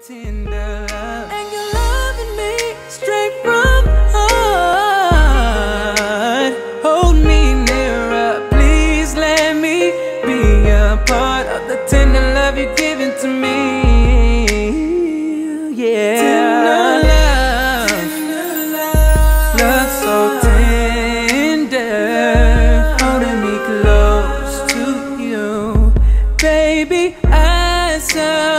tender love, and you're loving me straight from the heart. Hold me nearer, please let me be a part of the tender love you're giving to me. Yeah, tender love, love so tender, holding me close to you, baby. I saw